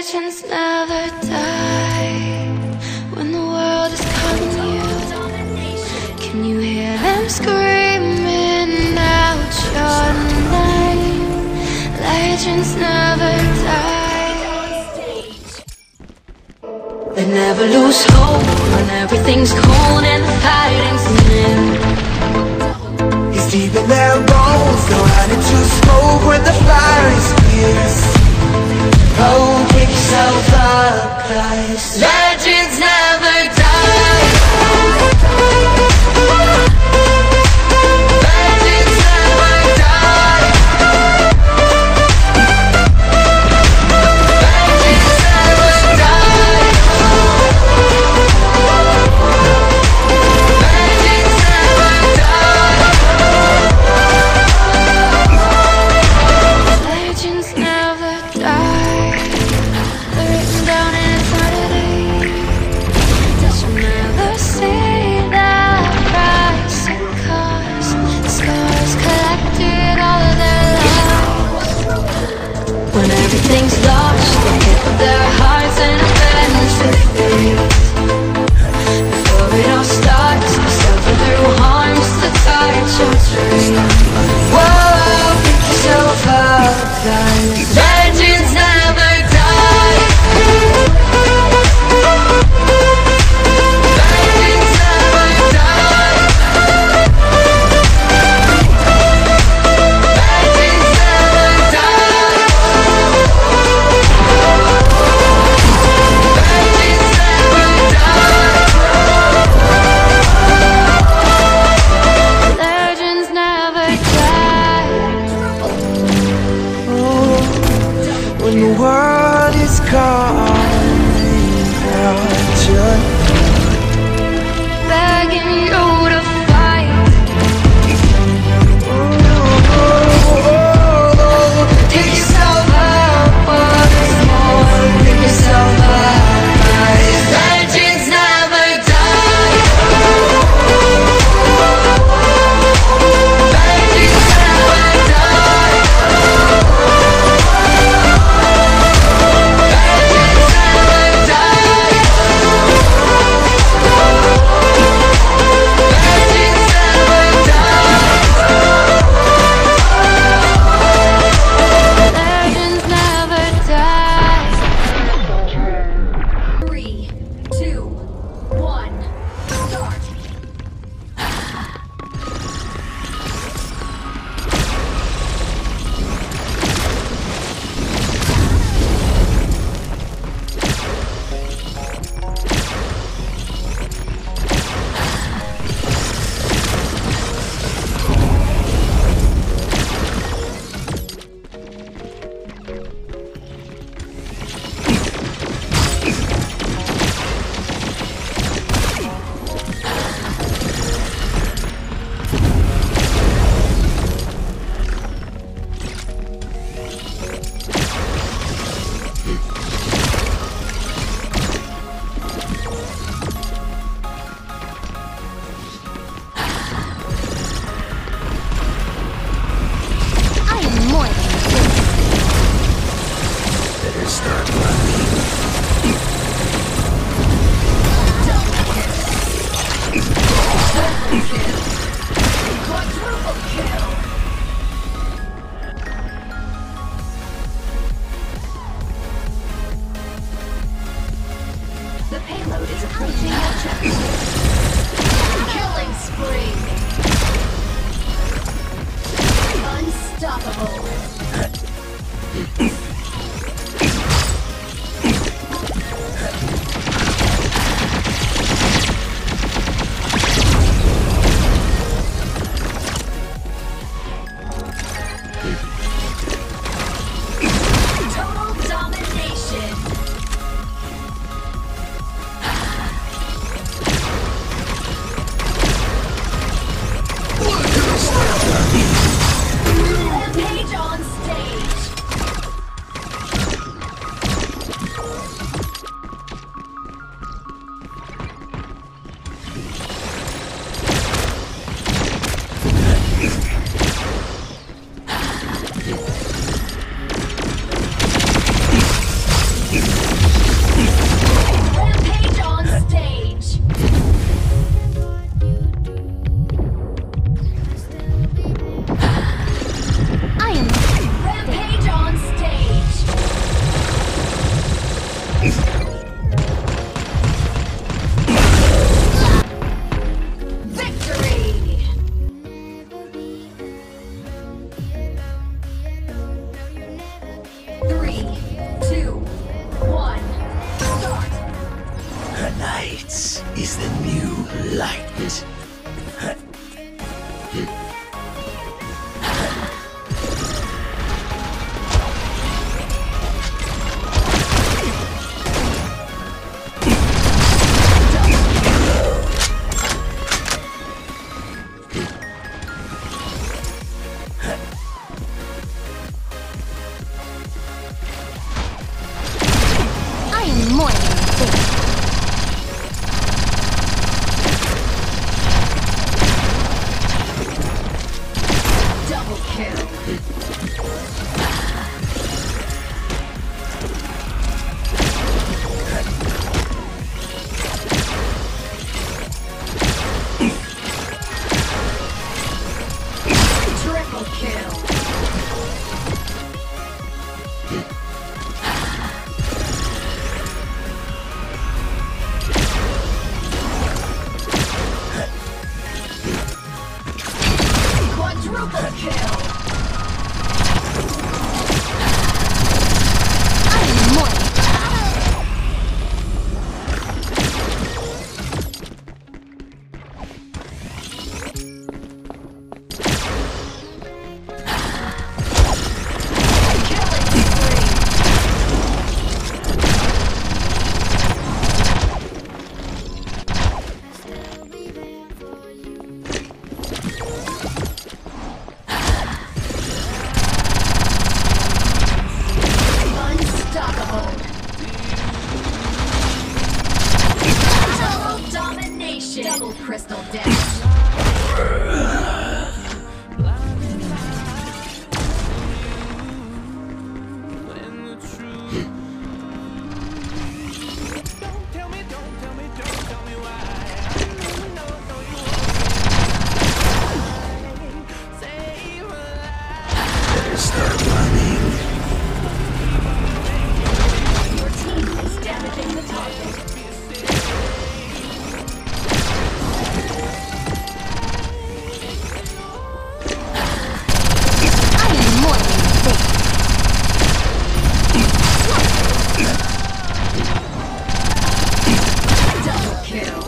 Legends never die when the world is calling you. Can you hear them screaming out your name? Legends never die. They never lose hope when everything's cold and the fighting's near. It's deep in their bones, no hiding to smoke when the fire is fierce. Oh, pick yourself up, guys. Legends never die. Legends never die. Legends never die. Legends never die. Legends never die. Written down in eternity. Just never see the price it costs. Scars collected all of their lives. When everything's lost, they hit their hearts and eventually fade. Before it all starts, we suffer through harms to touch your tree. Whoa, pick yourself up, guys. Legends never die. Legends never die. Legends never die. Legends never die. Legends never die. When the world is calling out your Begging you to fight. pick yourself up once more. Pick yourself up, guys. Legends never die. Legends never die. Legends never die. Legends never die. Legends never die. 3, 2, 1, start. I am more than this. Better start running. Quadruple kill. The payload is approaching objective. Killing spree. Unstoppable. Rampage on stage. I am Rampage on stage. Victory. 3, 2, 1, start. The night is the new light. I am more than this. Double kill. Triple kill. Quadruple kill. I am more than Killing spree. Unstoppable. Double domination. Double crystal dash. Better start running. Your team is damaging the target. I am more than this. Double kill.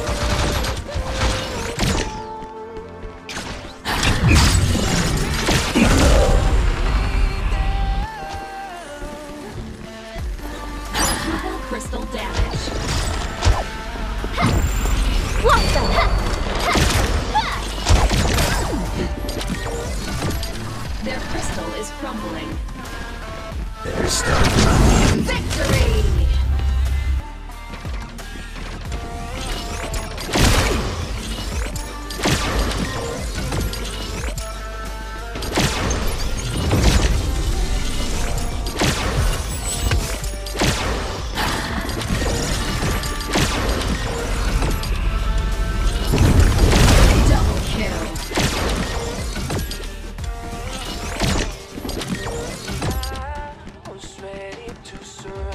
Quadruple crystal damage. What the heck? Their crystal is crumbling. Better start running. Victory! Double kill. Was ready to surrender.